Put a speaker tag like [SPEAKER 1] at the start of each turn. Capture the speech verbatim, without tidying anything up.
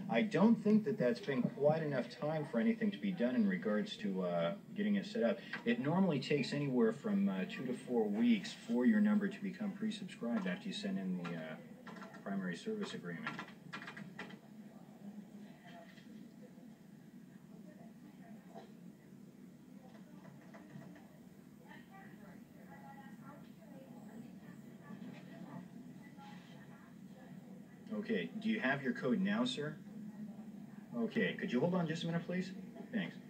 [SPEAKER 1] I don't think that that's been quite enough time for anything to be done in regards to uh, getting it set up. It normally takes anywhere from uh, two to four weeks for your number to become pre-subscribed after you send in the uh, primary service agreement. Okay, do you have your code now, sir? Okay, could you hold on just a minute, please? Thanks.